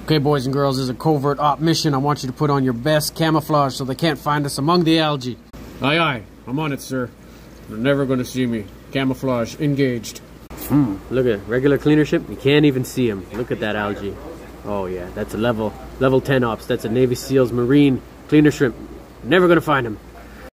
Okay, boys and girls, this is a covert op mission. I want you to put on your best camouflage so they can't find us among the algae. Aye, aye. I'm on it, sir. They're never gonna see me. Camouflage engaged. Look at regular cleaner ship. You can't even see him. Look at that algae. Oh yeah, that's a level 10 ops. That's a Navy SEALs Marine cleaner shrimp. Never gonna find him.